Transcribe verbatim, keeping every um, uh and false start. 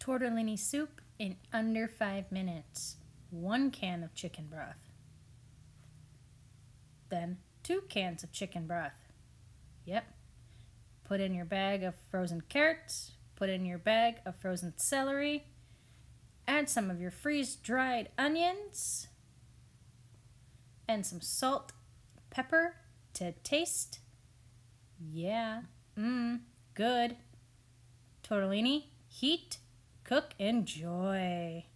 Tortellini soup in under five minutes. One can of chicken broth. Then two cans of chicken broth. Yep. Put in your bag of frozen carrots. Put in your bag of frozen celery. Add some of your freeze-dried onions. And some salt, pepper to taste. Yeah, mmm, good. Tortellini, heat, cook, enjoy.